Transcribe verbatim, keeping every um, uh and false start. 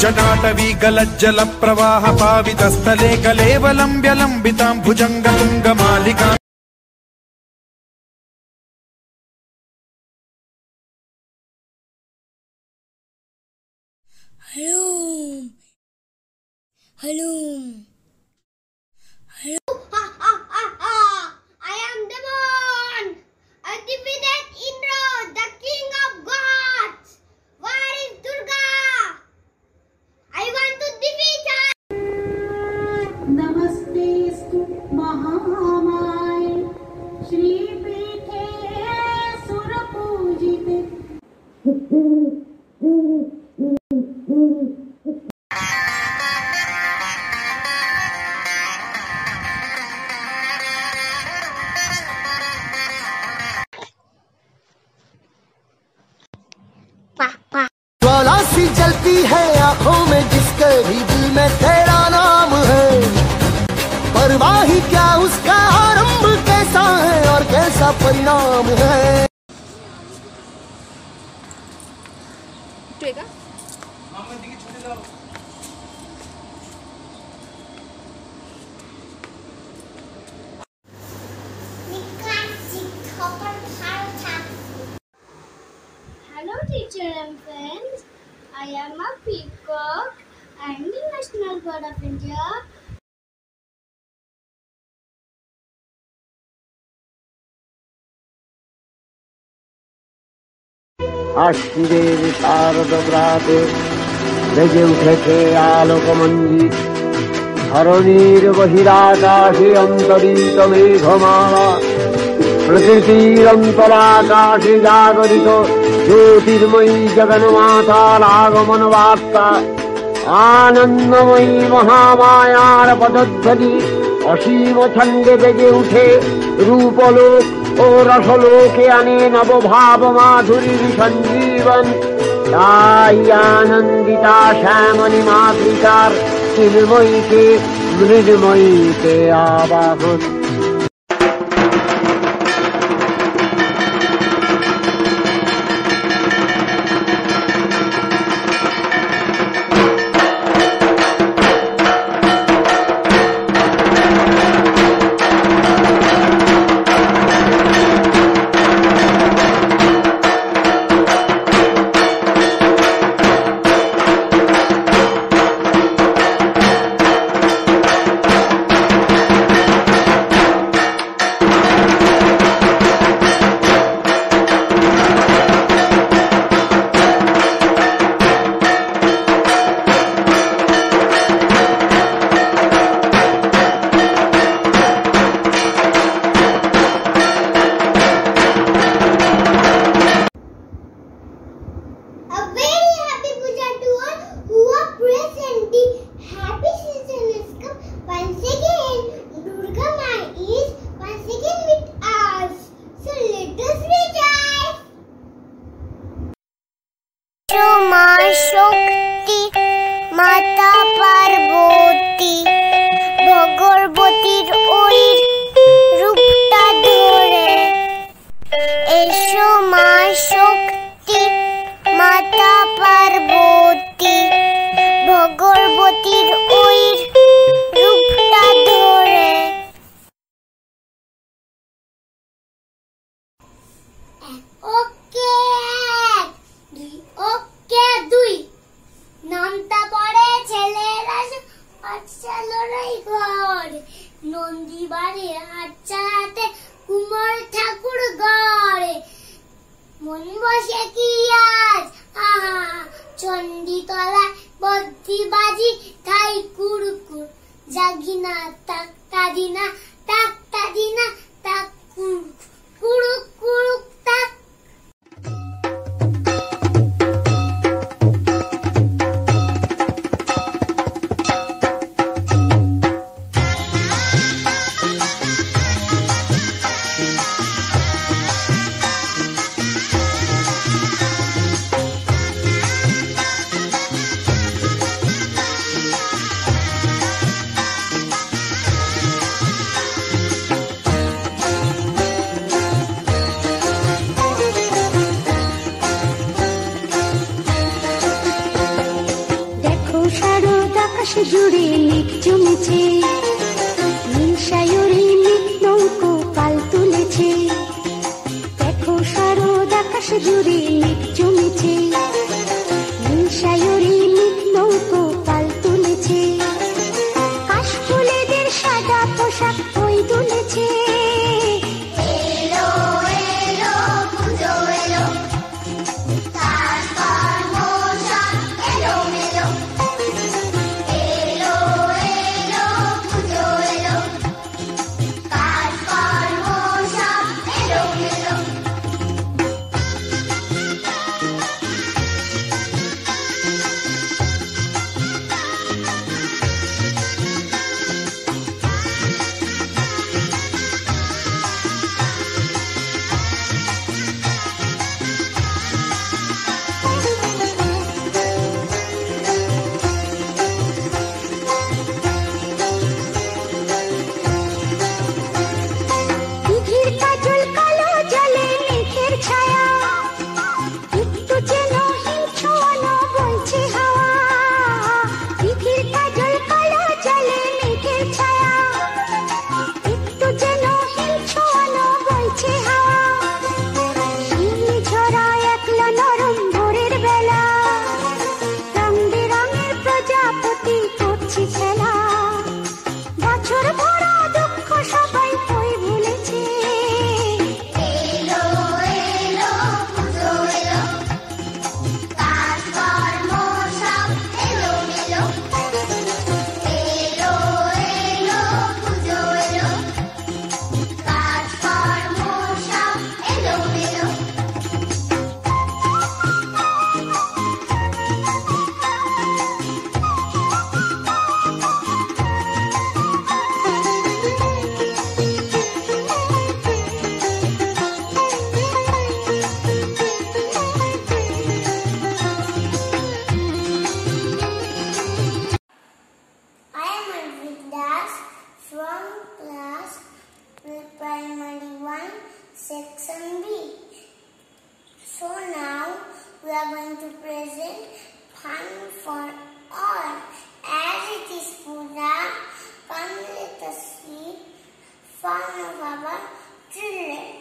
जटाटवी गलज्जल प्रवाह पावितस्थले कलेवलम्ब्य लम्बितां भुजंग तुंग मालिका Hallum. Hallum. Hallum. Ha ha ha ha! I am Demon! I defeated Indra, the king of gods! Where is Durga? I want to defeat her! Namastestu Mahamaya Shri Pithe Surapujite. ज्वाला सी जलती है आंखों में जिसके भी दिल में तेरा नाम है, परवाही क्या उसका आरंभ कैसा है और कैसा परिणाम है। Hello teacher and friends, I am a peacock. I am the national bird of India. আশ্বিনের শারদ প্রাতে বেজে উঠেছে আলোকমঞ্জিত, ধরণীর বহিরাকাশে অন্তরিত মেঘমালা, প্রকৃতির অন্তরাকাশে জাগরিত জ্যোতির্ময়ী জগন্মাতার আগমন বার্তা, আনন্দময়ী মহামায়ার পদধ্বনি অসীম ছন্দে বেজে উঠে রূপলোক ও রসলোকে আনে নবভাব মাধুরীর সঞ্জীবন। তাই আনন্দিতা শ্যামণী মাতৃকার চিন্ময়ীকে মৃন্ময়ীতে আবাহন। শক্তি মাতা পার্বতী ভগবতীর ওই রূপটা ধরে এসো মা শক্তি মাতা পার্বতী ভগবতীর ওই রূপটা ধরে। ওকে দুই ওকে দুই নামটা পড়ে ছেলেরা আচ্ছা লড়াই ঘর নন্দী বাড়ি আচ্ছা হাতে কুমার ঠাকুর গড়ে মন বসে কি আজ আহা চণ্ডীতলা বদ্যি বাজি তাই কুরকুর জাগিনা তাক তাদিনা তাক তাদিনা তাক কুরুক কুরুক তাক। মেঘ জমেছে, নীল সায়রে মেঘ নৌকো পাল তুলেছে। দেখো শারদ আকাশ জুড়ে মেঘ জমেছে, নীল সায়রে মেঘ নৌকো পাল তুলেছে। কাশফুলেদের সাদা পোশাক বই তুলেছে। Section B. So now we are going to present fun for all. As it is Puja, come let us see fun of our children.